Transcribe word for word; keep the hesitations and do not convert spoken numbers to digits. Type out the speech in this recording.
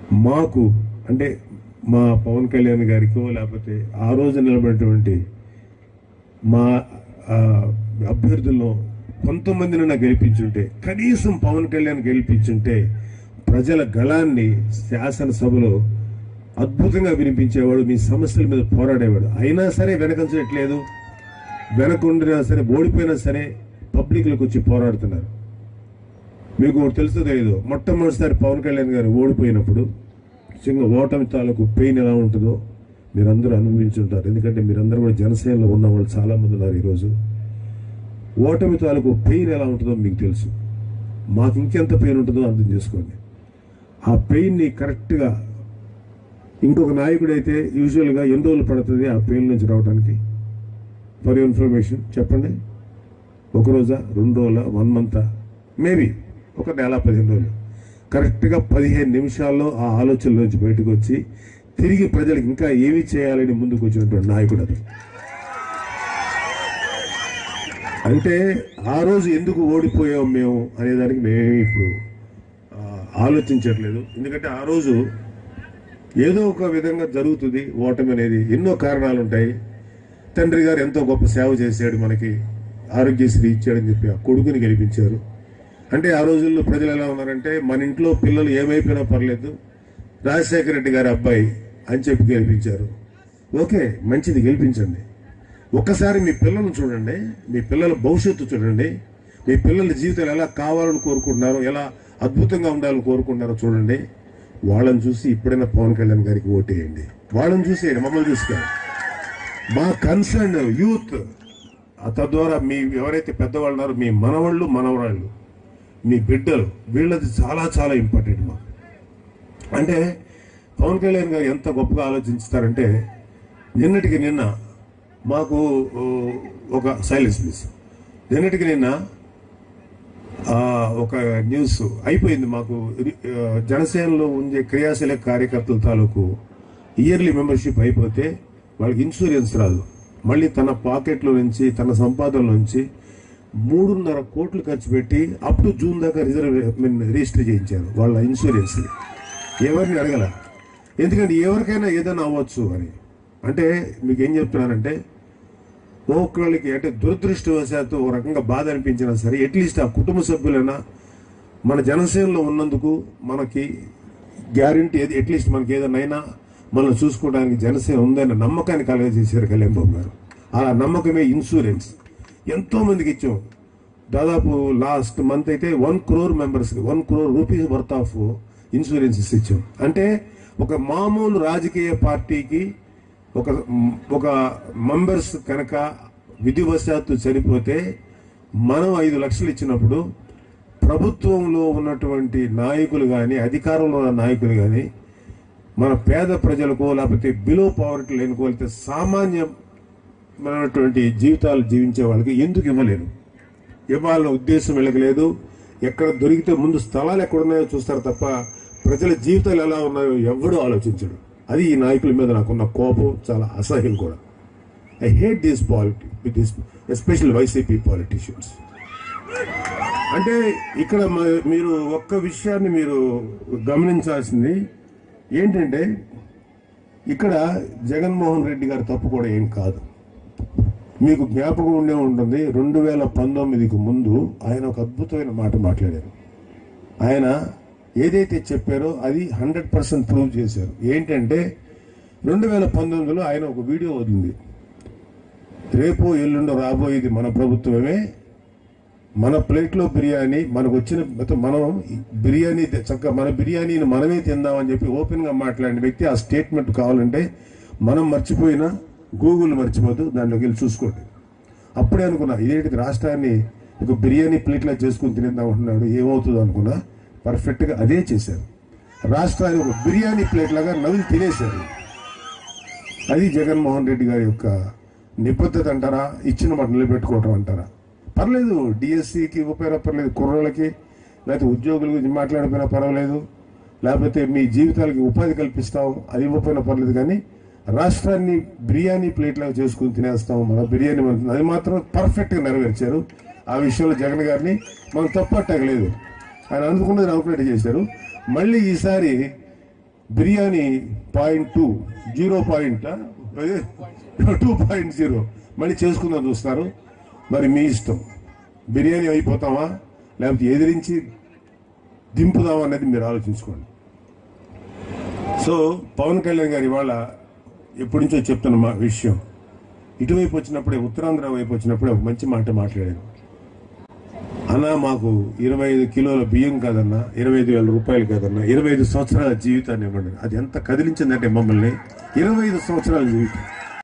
మాకు అంటే మా పవన్ కళ్యాణ్ గారికో లేకపోతే ఆ రోజు నిలబడినటువంటి మా అభ్యర్థుల్లో కొంతమందిని గెలిపించుంటే, కనీసం పవన్ కళ్యాణ్ గెలిపించుంటే ప్రజల గళాన్ని శాసనసభలో అద్భుతంగా వినిపించేవాడు, మీ సమస్యల మీద పోరాడేవాడు. అయినా సరే వెనకంచట్లేదు, వెనకుండినా సరే, ఓడిపోయినా సరే పబ్లిక్లోకి వచ్చి పోరాడుతున్నారు. మీకు తెలుసు తెలియదు, మొట్టమొదటిసారి పవన్ కళ్యాణ్ గారు ఓడిపోయినప్పుడు చిన్న ఓటమి తాలూకు పెయిన్ ఎలా ఉంటుందో మీరందరూ అనుభవించుంటారు. ఎందుకంటే మీరందరూ కూడా జనసేనలో ఉన్న వాళ్ళు చాలామంది ఉన్నారు. ఈరోజు ఓటమి తాలూకు పెయిన్ ఎలా ఉంటుందో మీకు తెలుసు, మాకు ఇంకెంత పెయిన్ ఉంటుందో అర్థం చేసుకోండి. ఆ పెయిన్ని కరెక్ట్గా ఇంకొక నాయకుడు అయితే యూజువల్గా ఎన్ని రోజులు పడుతుంది ఆ పెయిన్ నుంచి రావడానికి? ఫర్ ఇన్ఫర్మేషన్ చెప్పండి, ఒక రోజా, రెండు రోజుల, వన్ మంతా, మేబీ ఒక నెల, పదిహేను రోజులు. కరెక్ట్గా పదిహేను నిమిషాల్లో ఆ ఆలోచనల నుంచి బయటకు వచ్చి తిరిగి ప్రజలకు ఇంకా ఏమి చేయాలని ముందుకు వచ్చినటువంటి నాయకుడు అది. అంటే ఆ రోజు ఎందుకు ఓడిపోయాం మేము అనేదానికి మేమేమి ఇప్పుడు ఆలోచించట్లేదు. ఎందుకంటే ఆ రోజు ఏదో ఒక విధంగా జరుగుతుంది ఓటమి అనేది. ఎన్నో కారణాలు ఉంటాయి. తండ్రి గారు ఎంతో గొప్ప సేవ చేశాడు, మనకి ఆరోగ్యశ్రీ ఇచ్చాడని చెప్పి ఆ కొడుకుని గెలిపించారు. అంటే ఆ రోజుల్లో ప్రజలు ఎలా ఉన్నారంటే, మన ఇంట్లో పిల్లలు ఏమైపోయినా పర్లేదు, రాజశేఖర రెడ్డి గారి అబ్బాయి అని చెప్పి గెలిపించారు. ఓకే, మంచిది, గెలిపించండి. ఒక్కసారి మీ పిల్లలను చూడండి, మీ పిల్లల భవిష్యత్తు చూడండి, మీ పిల్లల జీవితాలు ఎలా కావాలని కోరుకుంటున్నారో, ఎలా అద్భుతంగా ఉండాలని కోరుకుంటున్నారో చూడండి. వాళ్ళని చూసి ఇప్పుడైనా పవన్ కళ్యాణ్ గారికి ఓటేయండి. వాళ్ళని చూసేయండి, మమ్మల్ని చూసుకోండి. మా కన్సర్న్ యూత్, తద్వారా మీ ఎవరైతే పెద్దవాళ్ళు ఉన్నారో మీ మనవాళ్ళు, మనవరాళ్ళు, మీ బిడ్డలు, వీళ్ళది చాలా చాలా ఇంపార్టెంట్ మాకు. అంటే పవన్ కళ్యాణ్ గారు ఎంత గొప్పగా ఆలోచిస్తారంటే, నిన్నటికి నిన్న మాకు ఒక సైలెన్స్ ప్లీజ్ నిన్నటికి నిన్న ఒక న్యూస్ అయిపోయింది. మాకు జనసేనలో ఉండే క్రియాశీలక కార్యకర్తల తాలూకు ఇయర్లీ మెంబర్షిప్ అయిపోతే వాళ్ళకి ఇన్సూరెన్స్ రాదు. మళ్ళీ తన పాకెట్లో నుంచి, తన సంపాదన నుంచి మూడున్నర కోట్లు ఖర్చు పెట్టి అప్ టు జూన్ దాకా రిజర్వ్ రిజిస్టర్ చేయించారు వాళ్ళ ఇన్సూరెన్స్. ఎవరిని అడగల, ఎందుకంటే ఎవరికైనా ఏదైనా అవ్వచ్చు అని. అంటే మీకు ఏం చెప్తున్నానంటే, ఒక్కళ్ళకి అంటే దురదృష్టవశాత్తు ఒక రకంగా బాధ అనిపించినా సరే, అట్లీస్ట్ ఆ కుటుంబ సభ్యులైనా మన జనసేనలో ఉన్నందుకు మనకి గ్యారంటీ, అట్లీస్ట్ మనకి ఏదైనా మనల్ని చూసుకోవడానికి జనసేన ఉందన్న నమ్మకాన్ని కలగజేశారు కళ్యాణ్ బాబు గారు. ఆ నమ్మకమే ఇన్సూరెన్స్. ఎంతో మందికి ఇచ్చాం. దాదాపు లాస్ట్ మంత్ అయితే one crore members one crore rupees worth of insurances ఇచ్చాం. అంటే ఒక మామూలు రాజకీయ పార్టీకి ఒక ఒక మెంబర్స్ కనుక విధివశాత్తు చనిపోతే మనం ఐదు లక్షలు ఇచ్చినప్పుడు, ప్రభుత్వంలో ఉన్నటువంటి నాయకులు కానీ, అధికారంలో ఉన్న నాయకులు కానీ మన పేద ప్రజలకు లేకపోతే బిలో పవర్టీ లేనుకోవాలితే సామాన్యమైనటువంటి జీవితాలు జీవించే వాళ్ళకి ఎందుకు ఇవ్వలేరు? ఇవ్వాలన్న ఉద్దేశం వెళ్ళగలేదు. ఎక్కడ దొరికితే ముందు స్థలాలు ఎక్కడున్నాయో చూస్తారు తప్ప ప్రజల జీవితాలు ఎలా ఉన్నాయో ఎవడూ ఆలోచించడు. అది ఈ నాయకుల మీద నాకున్న కోపం, చాలా అసహ్యం కూడా. I hate this polity with this especial YCP politicians. అంటే ఇక్కడ మీరు ఒక్క విషయాన్ని మీరు గమనించాల్సింది ఏంటంటే, ఇక్కడ జగన్మోహన్ రెడ్డి గారి తప్పు కూడా ఏం కాదు. మీకు జ్ఞాపకం ఉండే ఉంటుంది, రెండు వేల పంతొమ్మిదికి ముందు ఆయన ఒక అద్భుతమైన మాట మాట్లాడారు. ఆయన ఏదైతే చెప్పారో అది హండ్రెడ్ పర్సెంట్ ప్రూవ్ చేశారు. ఏంటంటే, రెండు వేల పంతొమ్మిదిలో ఆయన ఒక వీడియో వదిలింది. రేపో ఎల్లుండో రాబోయేది మన ప్రభుత్వమే, మన ప్లేట్లో బిర్యానీ మనకు వచ్చిన, మనం బిర్యానీ చక్కగా మన బిర్యానీని మనమే తిందామని చెప్పి ఓపెన్గా మాట్లాడిన వ్యక్తి. ఆ స్టేట్మెంట్ కావాలంటే మనం మర్చిపోయినా గూగుల్ మర్చిపోదు, దాంట్లోకి వెళ్ళి చూసుకోండి. అప్పుడే అనుకున్నా, ఇదేంటి రాష్ట్రాన్ని ఒక బిర్యానీ ప్లేట్లా చేసుకుని తినేద్దాం అంటున్నాడు, ఏమవుతుందో అనుకున్నా. పర్ఫెక్ట్గా అదే చేశారు. రాష్ట్రాన్ని ఒక బిర్యానీ ప్లేట్ లాగా నవ్వి తినేశారు. అది జగన్మోహన్ రెడ్డి గారి యొక్క నిబద్ధత అంటారా, ఇచ్చిన మాట నిలబెట్టుకోవటం అంటారా? పర్లేదు, డిఎస్సికి ఇవ్వకపోయినా పర్లేదు, కుర్రోళ్ళకి లేకపోతే ఉద్యోగుల గురించి మాట్లాడిపోయినా పర్వాలేదు, లేకపోతే మీ జీవితాలకి ఉపాధి కల్పిస్తాం అది ఇవ్వకపోయినా పర్లేదు, కానీ రాష్ట్రాన్ని బిర్యానీ ప్లేట్లాగా చేసుకుని తినేస్తాం, మన బిర్యానీ మన అది మాత్రం పర్ఫెక్ట్గా నెరవేర్చారు. ఆ విషయంలో జగన్ గారిని మనం తప్పట్టగలేదు. ఆయన అనుకున్నది అనుకున్నట్టు చేశారు. మళ్ళీ ఈసారి biryani point two zero point two point zero మళ్ళీ చేసుకుందాం చూస్తారు. మరి మీ ఇష్టం, బిర్యానీ అయిపోతామా లేకపోతే ఎదిరించి దింపుదామా అనేది మీరు ఆలోచించుకోండి. సో పవన్ కళ్యాణ్ గారు ఇవాళ ఎప్పటి నుంచో చెప్తున్న మా విషయం, ఇటువైపు వచ్చినప్పుడే, ఉత్తరాంధ్ర వైపు వచ్చినప్పుడే ఒక మంచి మాట మాట్లాడారు. అన్నా మాకు ఇరవై ఐదు కిలోల బియ్యం కాదన్నా, ఇరవై ఐదు వేల రూపాయలు కాదన్నా, ఇరవై ఐదు సంవత్సరాల జీవితాన్ని ఇవ్వండి. అది ఎంత కదిలించిందంటే మమ్మల్ని, ఇరవై ఐదు సంవత్సరాల జీవితం.